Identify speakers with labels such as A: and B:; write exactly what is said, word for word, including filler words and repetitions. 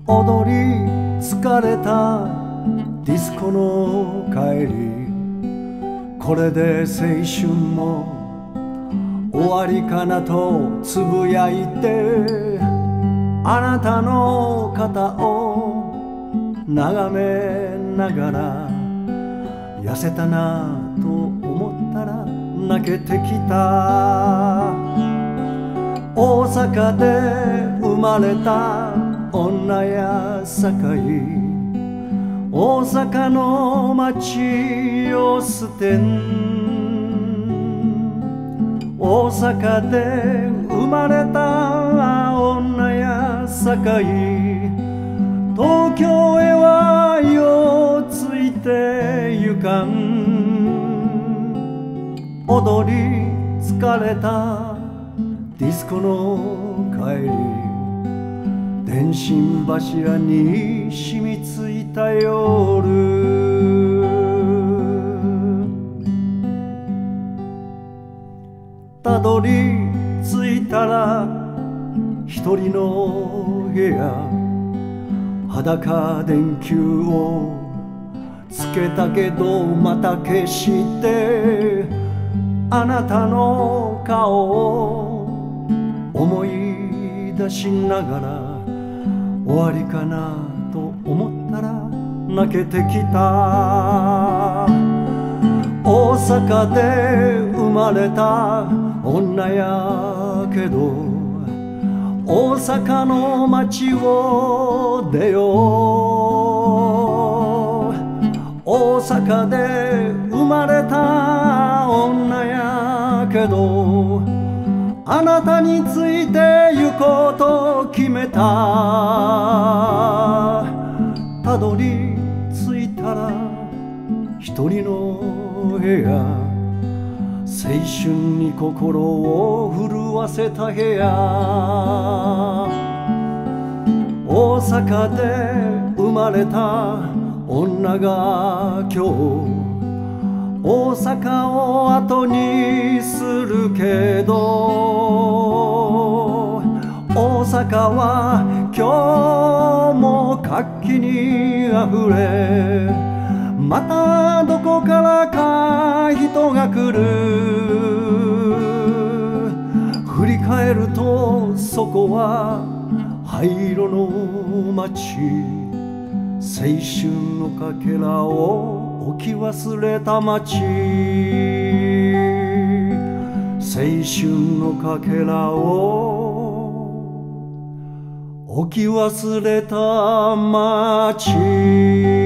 A: 踊り疲れたディスコの帰り、これで青春も終わりかなとつぶやいて、あなたの肩を眺めながら、痩せたなと思ったら泣けてきた。大阪で生まれた女やさかい、大阪の街を捨てん。大阪で生まれた女やさかい、東京へはようついてゆかん。踊り疲れたディスコの帰り、電信柱に染みついた夜、たどり着いたら一人の部屋、裸電球をつけたけどまた消して、あなたの顔を思い出しながら、終わりかなと思ったら泣けてきた。大阪で生まれた女やけど、大阪の街を出よう。大阪で生まれた女やけど、あなたについて行こうと決めた。たどり着いたら一人の部屋、青春に心を震わせた部屋。大阪で生まれた女が今日大阪を後にするけど、大阪は今日も活気にあふれ、またどこからか人が来る。振り返るとそこは灰色の街、青春のかけらを置き忘れた街、青春のかけらを置き忘れた街。